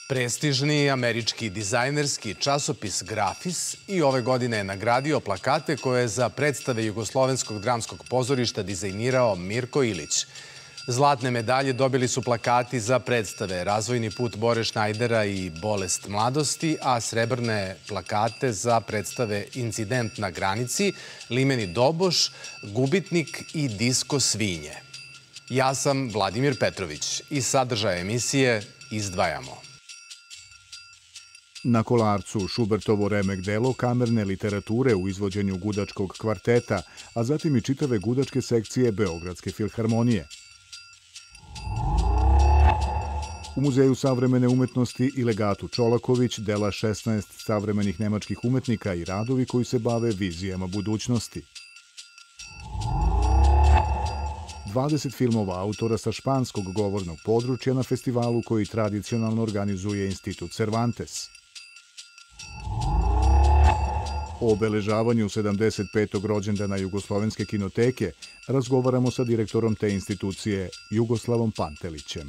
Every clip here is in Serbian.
Prestižni američki dizajnerski časopis Grafis i ove godine je nagradio plakate koje je za predstave Jugoslovenskog dramskog pozorišta dizajnirao Mirko Ilić. Zlatne medalje dobili su plakati za predstave Razvojni put Bore Šnajdera i Bolest mladosti, a srebrne plakate za predstave Incident na granici, Limeni doboš, Gubitnik i Disko svinje. Ja sam Vladimir Petrović. Iz sadržaja emisije izdvajamo. Na Kolarcu Šubertovo remek delo kamerne literature u izvođenju gudačkog kvarteta, a zatim i čitave gudačke sekcije Beogradske filharmonije. U Muzeju savremene umetnosti i legatu Čolaković dela 16 savremenih nemačkih umetnika i radovi koji se bave vizijama budućnosti. 20 filmova autora sa španskog govornog područja na festivalu koji tradicionalno organizuje Institut Cervantes. O obeležavanju 75. rođendana Jugoslovenske kinoteke razgovaramo sa direktorom te institucije Jugoslavom Pantelićem.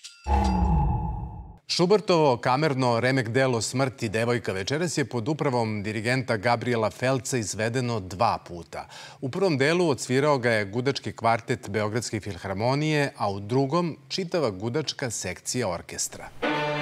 Šubertovo kamerno remek delo Smrt i devojka večeras je pod upravom dirigenta Gabriela Felca izvedeno 2 puta. U prvom delu odsvirao ga je gudački kvartet Beogradske filharmonije, a u drugom čitava gudačka sekcija orkestra.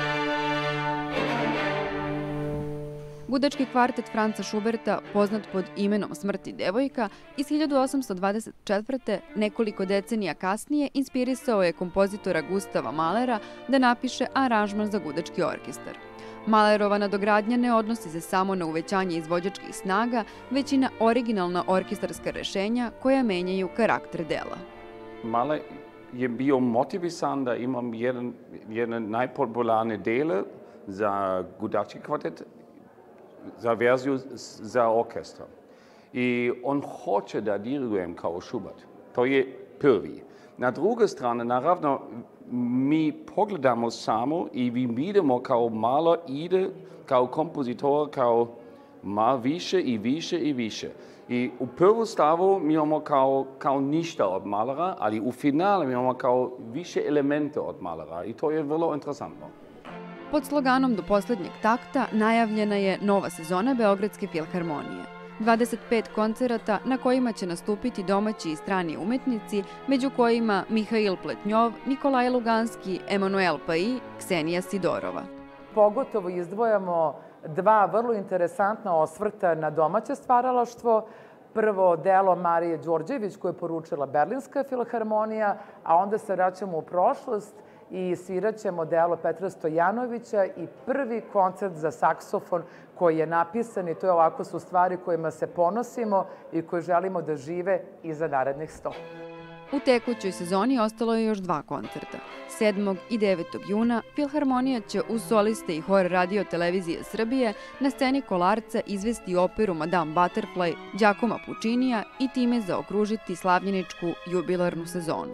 Gudački kvartet Franca Šuberta, poznat pod imenom Smrt i devojka, iz 1824. nekoliko decenija kasnije inspirisao je kompozitora Gustava Mahlera da napiše aranžman za gudački orkestar. Mahlerova nadogradnja ne odnosi se samo na uvećanje izvođačkih snaga, već i na originalna orkestarska rešenja koja menjaju karakter dela. Mahler je bio motivisan da imam jedan najpopularnije dele za gudački kvartet, za verziju za orkestra. I on hoće da dirirujem kao Schubert. To je prvi. Na druge strane, naravno, mi pogledamo samo i vi vidimo kao Mahler ide kao kompozitor, kao malo više i više i više. I u prvu stavu mi imamo kao ništa od Mahlera, ali u finale mi imamo kao više elemente od Mahlera. I to je vrlo interesantno. Pod sloganom Do poslednjeg takta najavljena je nova sezona Beogradske filharmonije. 25 koncerata na kojima će nastupiti domaći i strani umetnici, među kojima Mihail Pletnjov, Nikolaj Luganski, Emanuel Pai, Ksenija Sidorova. Pogotovo izdvojamo 2 vrlo interesantna osvrta na domaće stvaralaštvo. Prvo delo Marije Đorđević koje je poručila Berlinska filharmonija, a onda se vraćamo u prošlost i svirat ćemo delo Petra Stojanovića i prvi koncert za saksofon koji je napisan i to je ovako su stvari kojima se ponosimo i koje želimo da žive i za narednih 100. U tekućoj sezoni ostalo je još 2 koncerta. 7. i 9. juna Filharmonija će uz soliste i hor Radio televizije Srbije na sceni Kolarca izvesti operu Madame Butterfly Đakoma Pučinija i time zaokružiti slavljeničku jubilarnu sezonu.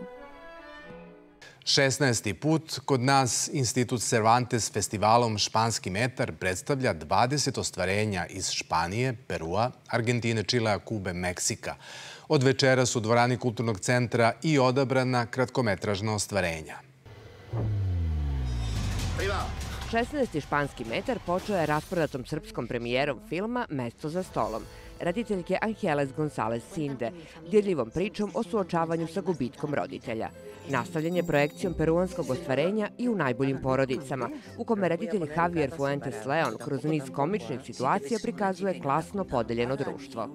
16. put kod nas Institut Cervantes festivalom Španski metar predstavlja 20 ostvarenja iz Španije, Perua, Argentine, Čilea, Kube, Meksika. Od večeras u dvorani Kulturnog centra i odabrana kratkometražna ostvarenja. 16. španski metar počeo je rasprodatom srpskom premijerom filma Mesto za stolom, rediteljke Angeles González Sinde, dirljivom pričom o suočavanju sa gubitkom roditelja. Nastavljen je projekcijom peruanskog ostvarenja I u najboljim porodicama, u kome reditelj Javier Fuentes Leon kroz niz komičnih situacija prikazuje klasno podeljeno društvo.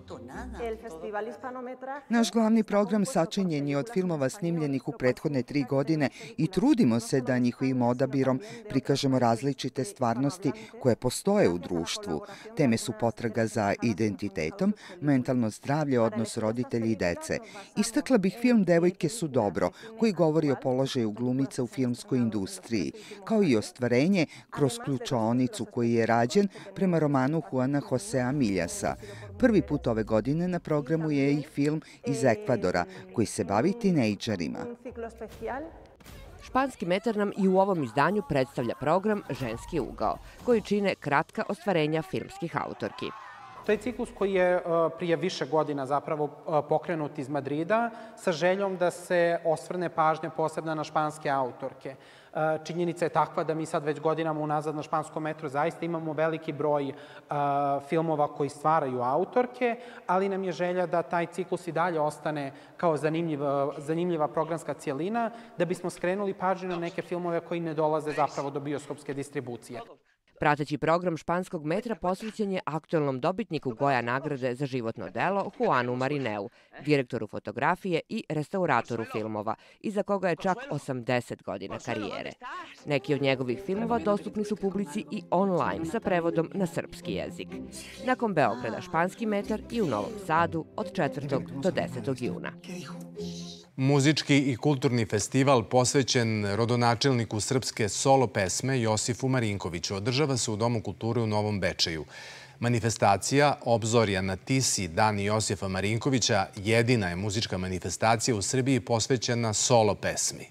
Naš glavni program sačinjen je od filmova snimljenih u prethodne 3 godine i trudimo se da njihovim odabirom prikažemo različite stvarnosti koje postoje u društvu. Teme su potraga za identitetom, mentalno zdravlje, odnos roditelja I dece. Istakla bih film Devojke su dobro, koji govori o položaju glumica u filmskoj industriji, kao I ostvarenje kroz ključaonicu koji je rađen prema romanu Juana Josea Miljasa. Prvi put ove godine na programu je I film iz Ekvadora, koji se bavi tinejdžerima. Španski metar nam I u ovom izdanju predstavlja program Ženski ugao, koji čine kratka ostvarenja filmskih autorki. To je ciklus koji je prije više godina zapravo pokrenut iz Madrida sa željom da se osvrne pažnja posebna na španske autorke. Činjenica je takva da mi sad već godinama unazad na španskom metru zaista imamo veliki broj filmova koji stvaraju autorke, ali nam je želja da taj ciklus i dalje ostane kao zanimljiva programska cijelina, da bismo skrenuli pažnju na neke filmove koji ne dolaze zapravo do bioskopske distribucije. Prateći program španskog metra posvećen je aktuelnom dobitniku Goja nagrade za životno delo Juanu Marineu, direktoru fotografije i restauratoru filmova, iza koga je čak 80 godina karijere. Neki od njegovih filmova dostupni su publici i online sa prevodom na srpski jezik. Nakon Beograda španski metar i u Novom Sadu od 4. do 10. juna. Muzički i kulturni festival posvećen rodonačelniku srpske solo pesme Josifu Marinkoviću održava se u Domu kulture u Novom Bečeju. Manifestacija Obzorja na Tisi Dan Josifa Marinkovića jedina je muzička manifestacija u Srbiji posvećena solo pesmi.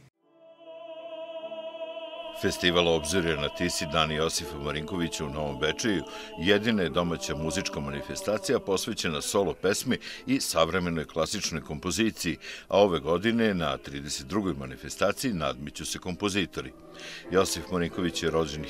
Festival Obzorja na Tisi Dan Josifa Marinkovića u Novom Bečeju jedina je domaća muzička manifestacija posvećena solo pesmi i savremenoj klasičnoj kompoziciji, a ove godine na 32. manifestaciji nadmiću se kompozitori. Josif Marinković je rođen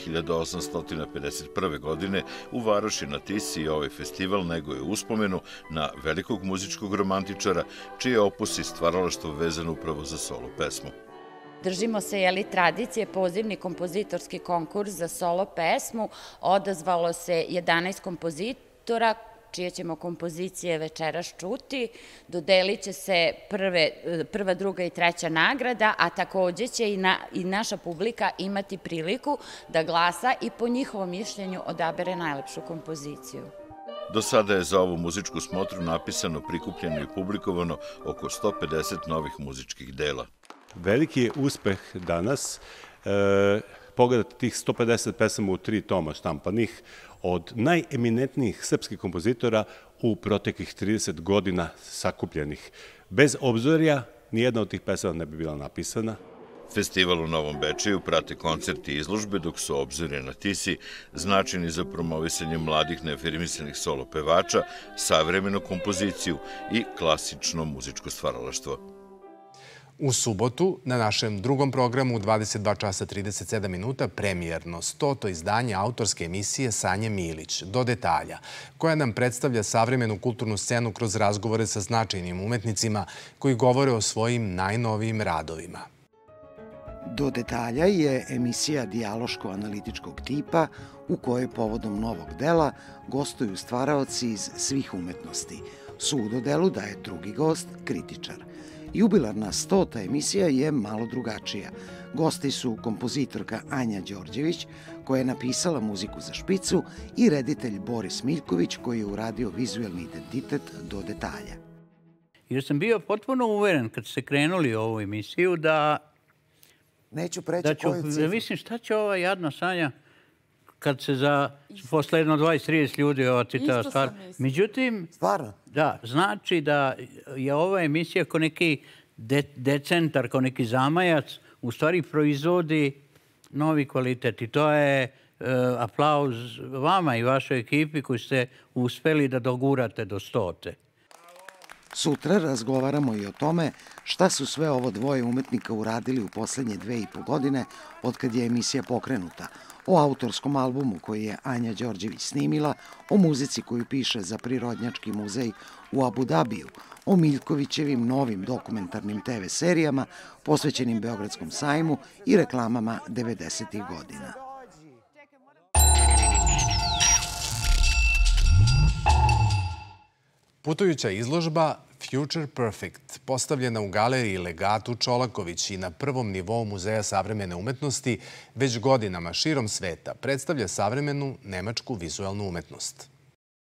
1851. godine u Varoši na Tisi i ovaj festival neguje uspomenu na velikog muzičkog romantičara, čiji je opus i stvaralaštvo vezano upravo za solo pesmu. Držimo se tradicije, pozivni kompozitorski konkurs za solo pesmu. Odazvalo se 11 kompozitora, čije ćemo kompozicije večeras čuti. Dodelit će se prva, druga i treća nagrada, a takođe će i naša publika imati priliku da glasa i po njihovom mišljenju odabere najlepšu kompoziciju. Do sada je za ovu muzičku smotru napisano, prikupljeno i publikovano oko 150 novih muzičkih dela. Veliki je uspeh danas pogledati tih 150 pesama u 3 toma štampanih od najeminentnijih srpskih kompozitora u proteklih 30 godina sakupljenih. Bez Obzorja nijedna od tih pesama ne bi bila napisana. Festival u Novom Bečeju prate koncerti i izložbe, dok su Obzorje na Tisi značajni za promovisanje mladih neafirmisanih solo pevača, savremenu kompoziciju i klasično muzičko stvaralaštvo. U subotu na našem drugom programu u 22 časa 37 minuta premijerno 100. izdanje autorske emisije Sanje Milić, Do detalja, koja nam predstavlja savremenu kulturnu scenu kroz razgovore sa značajnim umetnicima koji govore o svojim najnovijim radovima. Do detalja je emisija dijaloško-analitičkog tipa u kojoj povodom novog dela gostuju stvaraoci iz svih umetnosti. Sud o delu daje drugi gost, kritičar. Jubilarna 100. emisija je malo drugačija. Gosti su kompozitorka Anja Đorđević, koja je napisala muziku za Špicu, i reditelj Boris Miljković, koji je uradio vizuelni identitet Do detalja. Jer sam bio potpuno uveren kad ste krenuli u ovu emisiju da... Neću preći koju cifru. Mislim, šta će ova jadna Sanja kad se posle jedno 20-30 ljudi ova čitava stvar. Međutim, stvarno? Da, znači da je ova emisija kao neki decentar, kao neki zamajac, u stvari proizvodi novi kvalitet. I to je aplauz vama i vašoj ekipi koji ste uspeli da dogurate do 100. Sutra razgovaramo i o tome šta su sve ovo dvoje umetnika uradili u poslednje 2,5 godine od kad je emisija pokrenuta, o autorskom albumu koji je Anja Đorđević snimila, o muzici koju piše za Prirodnjački muzej u Abu Dabiju, o Miljkovićevim novim dokumentarnim TV serijama posvećenim Beogradskom sajmu i reklamama 90-ih godina. Putujuća izložba Future Perfect, postavljena u galeriji Legatu Čolaković i na prvom nivou Muzeja savremene umetnosti, već godinama širom sveta predstavlja savremenu nemačku vizualnu umetnost.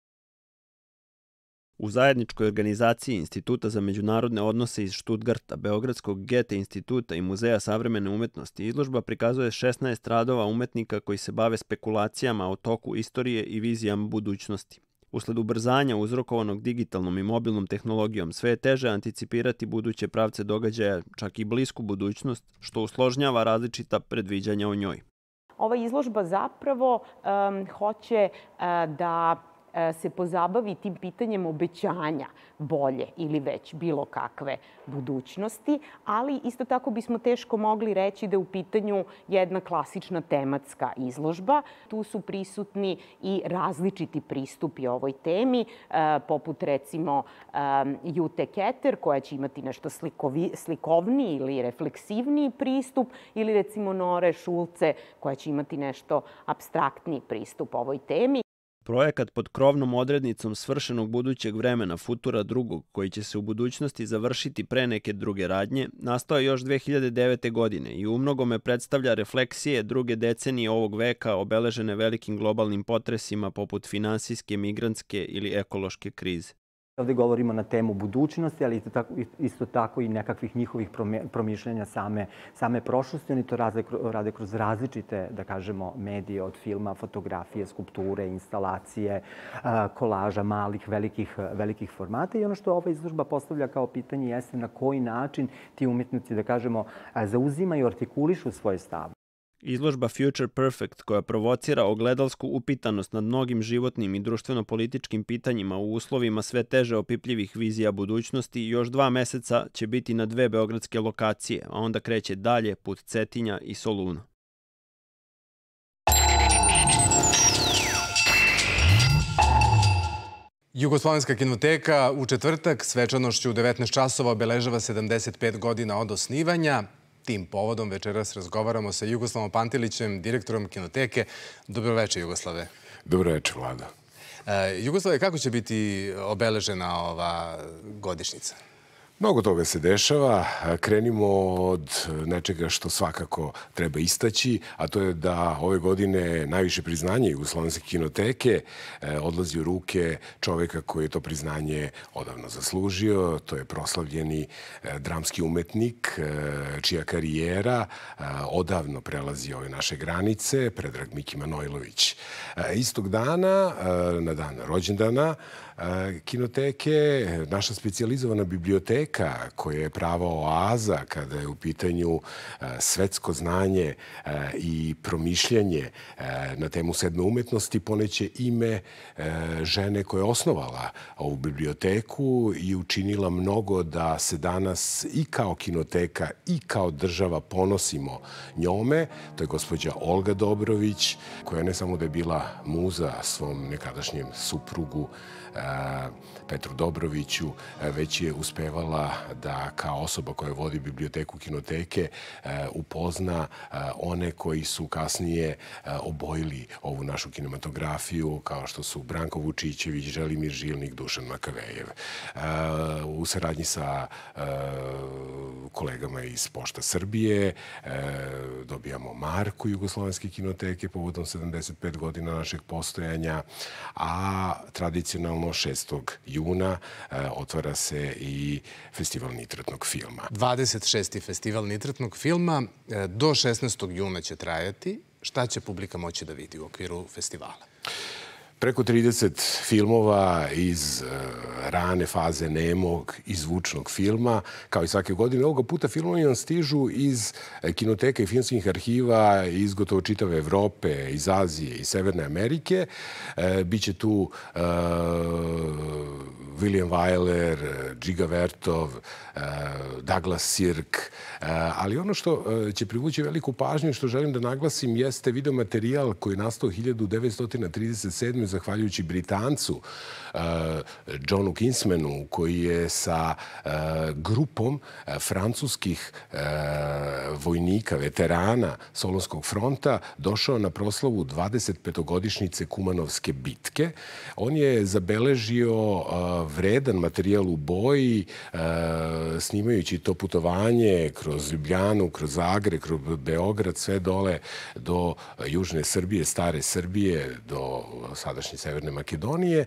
U zajedničkoj organizaciji Instituta za međunarodne odnose iz Štutgarta, Beogradskog Goethe instituta i Muzeja savremene umetnosti izložba prikazuje 16 radova umetnika koji se bave spekulacijama o toku istorije i vizijama budućnosti. Usled ubrzanja uzrokovanog digitalnom i mobilnom tehnologijom sve je teže anticipirati buduće pravce događaja, čak i blisku budućnost, što usložnjava različita predviđanja o njoj. Ova izložba zapravo hoće da se pozabavi tim pitanjem obećanja bolje ili već bilo kakve budućnosti, ali isto tako bismo teško mogli reći da je u pitanju jedna klasična tematska izložba. Tu su prisutni i različiti pristupi ovoj temi, poput recimo Jute Keter, koja će imati nešto slikovniji ili refleksivniji pristup, ili recimo Nore Šulce, koja će imati nešto apstraktniji pristup ovoj temi. Projekat pod krovnom odrednicom svršenog budućeg vremena Futura drugog, koji će se u budućnosti završiti pre neke druge radnje, nastao je još 2009. godine i umnogome predstavlja refleksije druge decenije ovog veka obeležene velikim globalnim potresima poput finansijske, migrantske ili ekološke krize. Ovde govorimo na temu budućnosti, ali isto tako i nekakvih njihovih promišljanja same prošlosti. Oni to rade kroz različite, da kažemo, medije, od filma, fotografije, skulpture, instalacije, kolaža, malih, velikih formata. I ono što ova izložba postavlja kao pitanje jeste na koji način ti umetnici, da kažemo, zauzimaju i artikulišu svoje stave. Izložba Future Perfect, koja provocira ogledalsku upitanost nad mnogim životnim i društveno-političkim pitanjima u uslovima sve teže opipljivih vizija budućnosti, još 2 meseca će biti na 2 beogradske lokacije, a onda kreće dalje put Cetinja i Soluna. Jugoslovenska kinoteka u četvrtak svečanošću u 19 časova obeležava 75 godina od osnivanja. Tim povodom večeras razgovaramo sa Jugoslavom Pantilićem, direktorom kinoteke. Dobroveče, Jugoslave. Dobroveče, Vlada. Jugoslave, kako će biti obeležena ova godišnjica? Mnogo toga se dešava. Krenimo od nečega što svakako treba istaći, a to je da ove godine najviše priznanje Jugoslovenske kinoteke odlazi u ruke čoveka koji je to priznanje odavno zaslužio. To je proslavljeni dramski umetnik, čija karijera odavno prelazi ove naše granice, Predrag Miki Manojlović. Istog dana, na dan rođendana kinoteke, naša specijalizovana biblioteka, koja je prava oaza kada je u pitanju svetsko znanje i promišljanje na temu sedme umetnosti, poneće ime žene koja je osnovala ovu biblioteku i učinila mnogo da se danas i kao kinoteka i kao država ponosimo njome. To je gospođa Olga Dobrović, koja ne samo da je bila muza svom nekadašnjem suprugu Petru Dobroviću, već je uspevala da kao osoba koja vodi biblioteku kinoteke upozna one koji su kasnije obojili ovu našu kinematografiju, kao što su Branko Vučićević, Želimir Žilnik, Dušan Makavejev. U saradnji sa kolegama iz Pošta Srbije dobijamo marku Jugoslovenske kinoteke povodom 75 godina našeg postojanja, a tradicionalno 6. juna otvara se i Festival nitratnog filma. 26. Festival nitratnog filma do 16. juna će trajati. Šta će publika moći da vidi u okviru festivala? Preko 30 filmova iz rane faze nemog i zvučnog filma. Kao i svake godine, ovoga puta filmovi nam stižu iz kinoteka i filmskih arhiva iz gotovo čitave Evrope, iz Azije i Severne Amerike. Biće tu William Wyler, Džiga Vertov, Douglas Sirk. Ali ono što će privući veliku pažnju, što želim da naglasim, jeste videomaterijal koji je nastao 1937. zahvaljujući Britancu Johnu Kinsmanu, koji je sa grupom francuskih vojnika, veterana Solunskog fronta došao na proslavu 25-godišnjice Kumanovske bitke. On je zabeležio vredan materijal u boji, snimajući to putovanje kroz Ljubljanu, kroz Zagreb, kroz Beograd, sve dole do južne Srbije, stare Srbije, do sadašnje Severne Makedonije.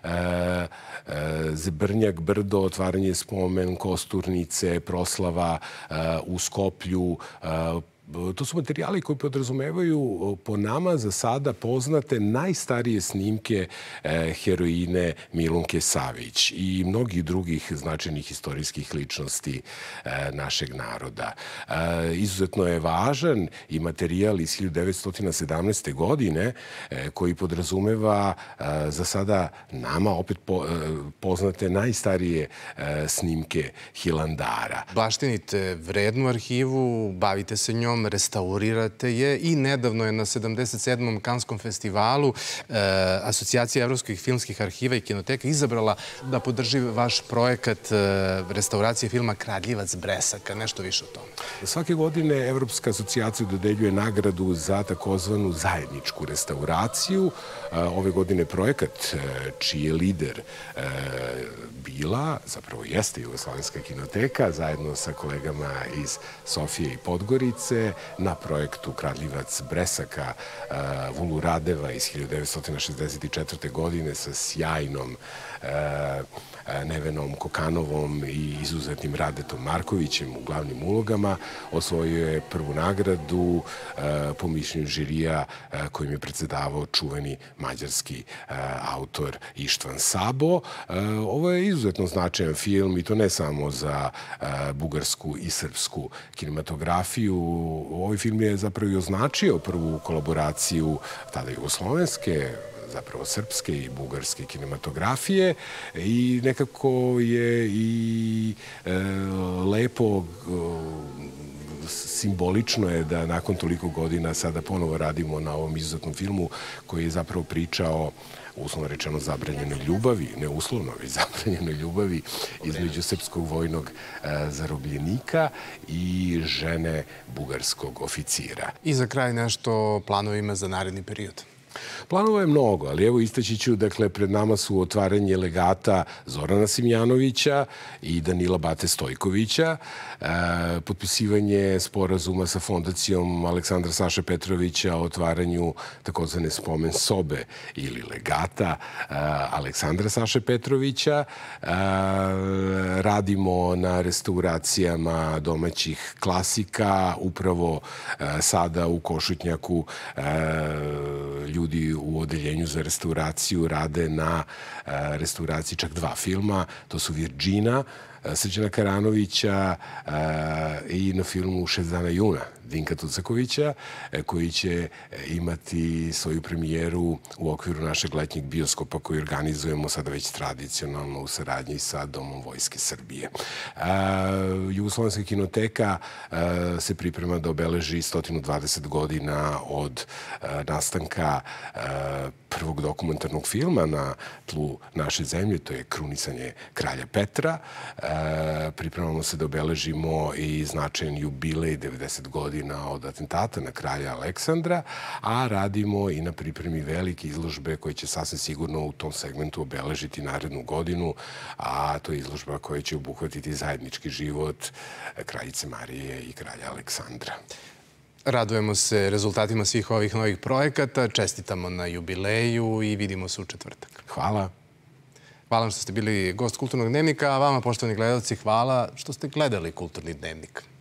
Brnjak, Brdo, otvaranje spomen, Kosturnice, proslava u Skoplju, To su materijali koji podrazumevaju po nama za sada poznate najstarije snimke heroine Milunke Savić i mnogih drugih značajnih istorijskih ličnosti našeg naroda. Izuzetno je važan i materijal iz 1917. godine koji podrazumeva za sada nama opet poznate najstarije snimke Hilandara. Baštinite vrednu arhivu, bavite se njom, restaurirate je i nedavno je na 77. Kanskom festivalu Asocijacija evropskih filmskih arhiva i kinoteka izabrala da podrži vaš projekat restauracije filma Kradljivac Bresaka. Nešto više o tome. Svake godine Evropska asocijacija dodeljuje nagradu za takozvanu zajedničku restauraciju. Ove godine projekat čiji je lider bila, zapravo jeste Jugoslovenska kinoteka, zajedno sa kolegama iz Sofije i Podgorice, na projektu Kradljivac Bresaka Vulu Radeva iz 1964. godine sa sjajnom Nevenom Kokanovom i izuzetnim Radetom Markovićem u glavnim ulogama. Osvojio je prvu nagradu po mišljenju žirija kojim je predsedavao čuveni mađarski autor Ištvan Sabo. Ovo je izuzetno značajan film i to ne samo za bugarsku i srpsku kinematografiju. Ovaj film je zapravo i označio prvu kolaboraciju tada jugoslovenske, zapravo srpske i bugarske kinematografije i nekako je i lepo, simbolično je da nakon toliko godina sada ponovo radimo na ovom izuzetnom filmu koji je zapravo pričao uslovno rečeno zabranjenoj ljubavi, ne uslovno, već zabranjenoj ljubavi između srpskog vojnog zarobljenika i žene bugarskog oficira. I za kraj nešto o planovima za naredni period. Planova je mnogo, ali evo istaći ću, dakle, pred nama su otvaranje legata Zorana Simjanovića i Danila Bate Stojkovića, potpisivanje sporazuma sa fondacijom Aleksandra Saše Petrovića o otvaranju takozvane spomen sobe ili legata Aleksandra Saše Petrovića. Radimo na restauracijama domaćih klasika, upravo sada u Košutnjaku ljudi u odeljenju za restauraciju rade na restauraciji čak 2 filma. To su Virđina Srđana Karanovića i na filmu 6 dana juna Dinka Tucakovića, koji će imati svoju premijeru u okviru našeg letnjeg bioskopa koji organizujemo sada već tradicionalno u saradnji sa Domom Vojske Srbije. Jugoslovenska kinoteka se priprema da obeleži 120 godina od nastanka prvog dokumentarnog filma na tlu naše zemlje, to je Krunisanje kralja Petra. Pripremamo se da obeležimo i značajan jubilej 90 godina od atentata na kralja Aleksandra, a radimo i na pripremi velike izložbe koje će sasvim sigurno u tom segmentu obeležiti narednu godinu, a to je izložba koja će obuhvatiti zajednički život kraljice Marije i kralja Aleksandra. Radujemo se rezultatima svih ovih novih projekata, čestitamo na jubileju i vidimo se u četvrtak. Hvala. Hvala vam što ste bili gost Kulturnog dnevnika, a vama, poštovani gledalci, hvala što ste gledali Kulturni dnevnik.